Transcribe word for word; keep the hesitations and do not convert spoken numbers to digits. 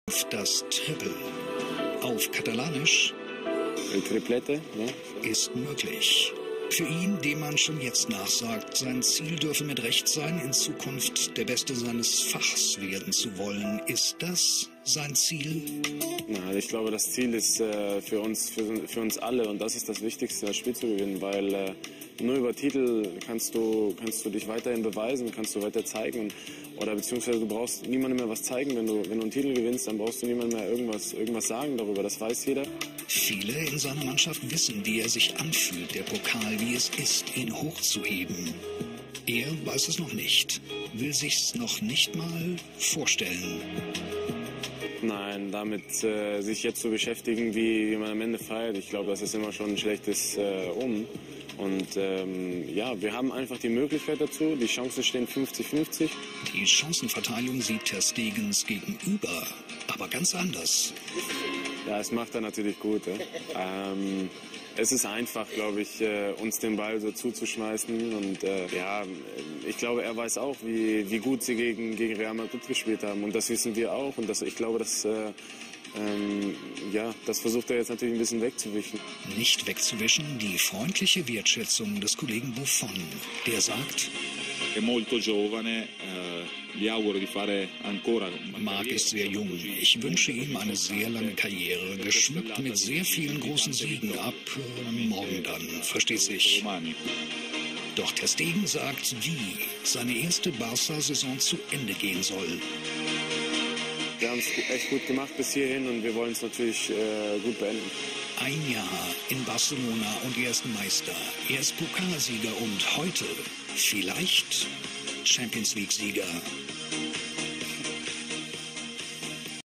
Das Triple auf Katalanisch El triplete, ja. Ist möglich. Für ihn, dem man schon jetzt nachsagt, sein Ziel dürfe mit Recht sein, in Zukunft der Beste seines Fachs werden zu wollen. Ist das sein Ziel? Na, ich glaube, das Ziel ist äh, für uns, für, für uns alle, und das ist das Wichtigste, das Spiel zu gewinnen, weil äh, nur über Titel kannst du, kannst du dich weiterhin beweisen, kannst du weiter zeigen, oder beziehungsweise du brauchst niemandem mehr was zeigen. Wenn du, wenn du einen Titel gewinnst, dann brauchst du niemandem mehr irgendwas, irgendwas sagen darüber, das weiß jeder. Viele in seiner Mannschaft wissen, wie er sich anfühlt, der Pokal, wie es ist, ihn hochzuheben. Er weiß es noch nicht, will sich's noch nicht mal vorstellen. Nein, damit äh, sich jetzt zu beschäftigen, wie, wie man am Ende feiert, ich glaube, das ist immer schon ein schlechtes äh, Um. Und ähm, ja, wir haben einfach die Möglichkeit dazu, die Chancen stehen fünfzig fünfzig. Die Chancenverteilung sieht Ter Stegens gegenüber aber ganz anders. Ja, es macht er natürlich gut. Ja. Ähm, es ist einfach, glaube ich, äh, uns den Ball so zuzuschmeißen. Und äh, ja, ich glaube, er weiß auch, wie, wie gut sie gegen, gegen Real Madrid gespielt haben. Und das wissen wir auch. Und das, ich glaube, dass, äh, ähm, ja, das versucht er jetzt natürlich ein bisschen wegzuwischen. Nicht wegzuwischen, die freundliche Wertschätzung des Kollegen Buffon, der sagt: È molto giovane, gli auguro di fare ancora. Marc ist sehr jung. Ich wünsche ihm eine sehr lange Karriere, geschmückt mit sehr vielen großen Siegen ab äh, morgen dann, versteht sich. Doch Ter Stegen sagt, wie seine erste Barca-Saison zu Ende gehen soll. Wir haben es echt gut gemacht bis hierhin und wir wollen es natürlich äh, gut beenden. Ein Jahr in Barcelona und er ist Meister. Er ist Pokalsieger und heute vielleicht Champions League-Sieger.